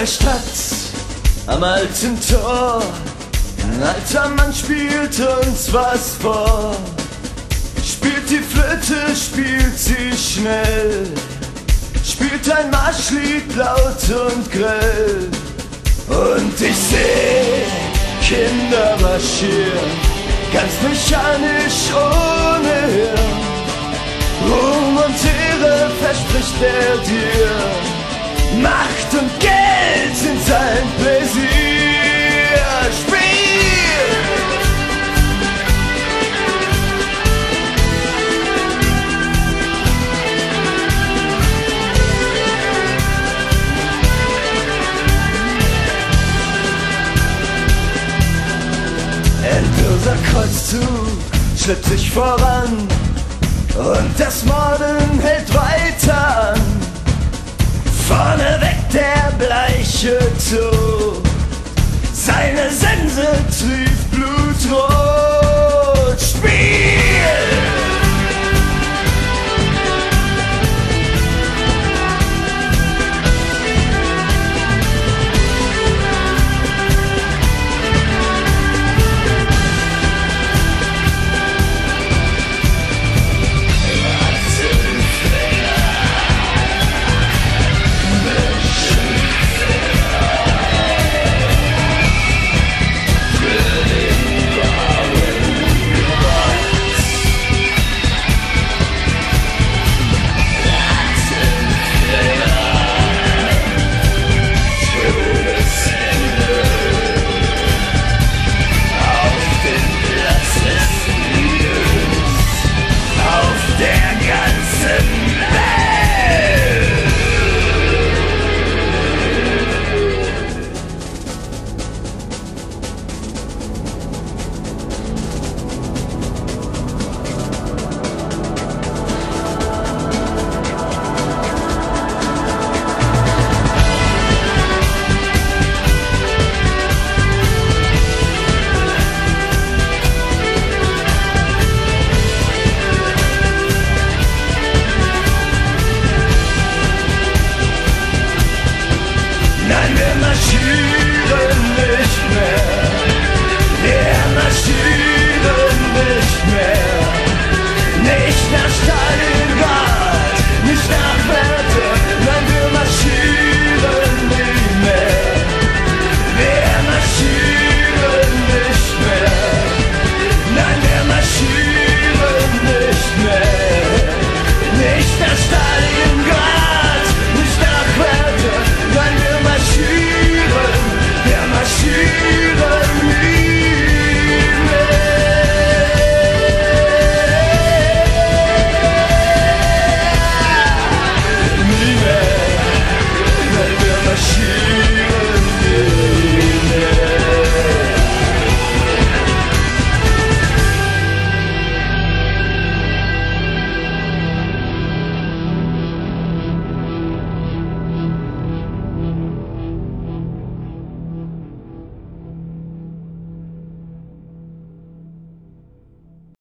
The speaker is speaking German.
der Stadt, am alten Tor, ein alter Mann spielt uns was vor. Spielt die Flöte, spielt sie schnell, spielt ein Marschlied laut und grell. Und ich seh Kinder marschieren, ganz mechanisch ohne Hirn. Ruhm und Ehre verspricht er dir, Macht und Geld sind sein Pläsier. Spiel! Endloser Kreuzzug schleppt sich voran und das Morden hält weiter an. Vorne weg der bleiche Tod, seine Sense trieft blutrot.